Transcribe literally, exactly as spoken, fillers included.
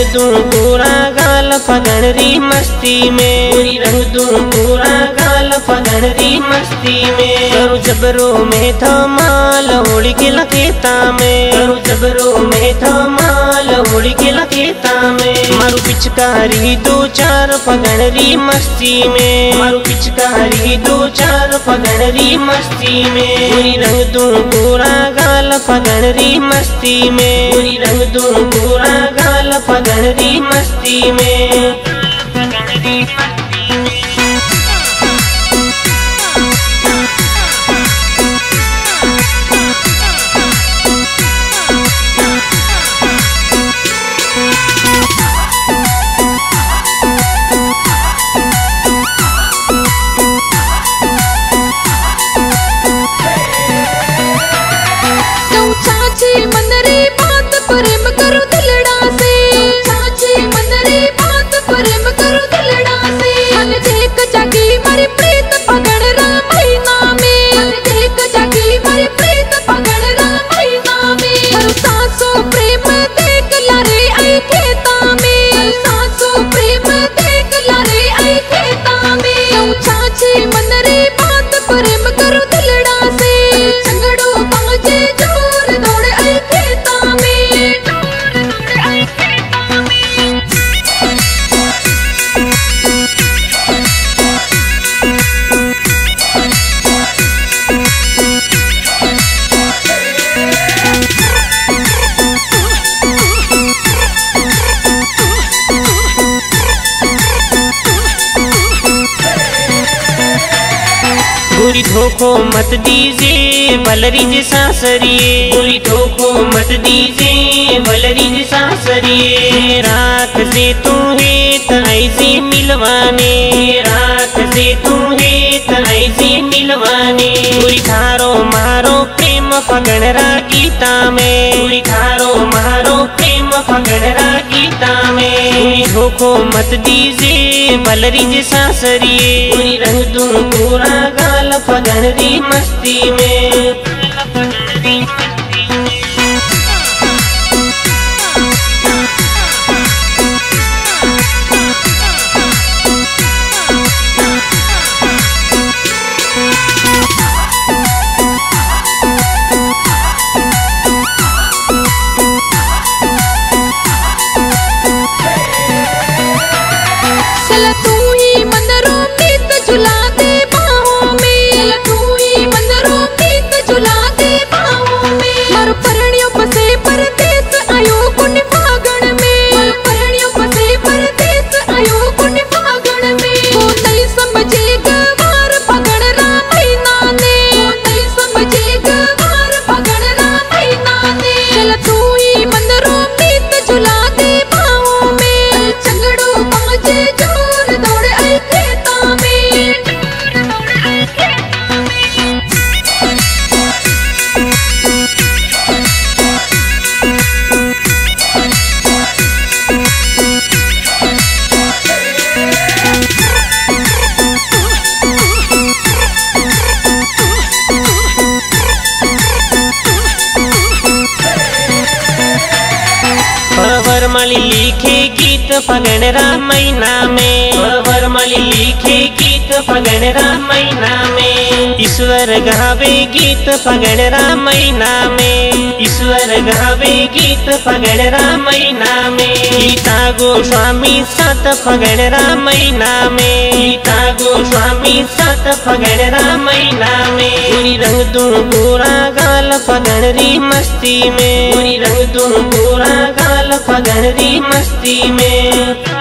दूं पूरा गाल फगण री मस्ती में, गोरी रंग दूं पूरा गाल फगण री मस्ती में। करूं जबरो में धमाल होली के लखेता में, करूं जबरो में धमाल होली के लखेता में। मारू पिचकारी दो चार फगण री मस्ती में, मारू पिचकारी दो चार फगण री मस्ती में। गोरी रंग दूं पूरा गाल फगण री मस्ती में, गोरी रंग दूं पूरा गाल फगण री मस्ती में, फगण री मस्ती में। प्रेम करो दिलड़ा से, चाची मनरी बात प्रेम करो दिलड़ा से। मन देख जागी मरी प्रीत फगण रा महीना में, मन देख जागी मरी प्रीत फगण रा महीना में। हर सासो प्रेम देख लारे आई खेता में, सासो प्रेम देख लारे आई खेता में। चाची मनरी बात प्रेम करो दिलड़ा से, झगड़ो बाजे जोर दौड़े आई खेता में। गोरी धोखो मत दीजिए बलरी जी सासरिए, गोरी धोखो मत दीजिए बलरी जी सासरिए। रात से तू है तैसे मिलवाने, रात से तू है तैसे मिलवाने। गोरी थारो मारो प्रेम फगण रा गीता में, गोरी थारो मारो प्रेम फगण रा गीता में। गोरी धोखो मत दीजिए बलरी जी सासरिए, गोरी रंग दूं पूरा गाल फगण री मस्ती में, फगण री मस्ती में। चल तू ही मन रो प्रीत झुला दे बाहों में, तू ही मन रो प्रीत झुला दे बाहों में। मारो परण्यो बसे परदेस आयो कुन फागण में, मारो परण्यो बसे परदेस आयो कुन फागण में। वो नहीं समझे गवार फगण रा महीना ने, वो नहीं समझे गवार फगण रा महीना ने। चल तू ही मन रो प्रीत झुला दे बाहों में, झगड़ो बाजे जोर दौड़े आई खेता में, दौड़े आई खेता में। वरमाली लिखे गीत फगण रा महीना में, वरमाली लिखे गीत फगण रा महीना में। ईश्वर गावे गीत फगण रा महीना में, ईश्वर गावे गीत फगण रा महीना में। गीता गोस्वामी सात फगण रा महीना में, गीता गोस्वामी सात फगण रा महीना में। गोरी रंग दूं पूरा गाल फगण री मस्ती में, गोरी रंग दूं पूरा गाल फगण री मस्ती में।